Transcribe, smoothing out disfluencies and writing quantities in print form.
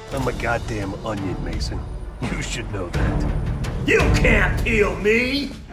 I'm a goddamn onion, Mason. You should know that. You can't peel me!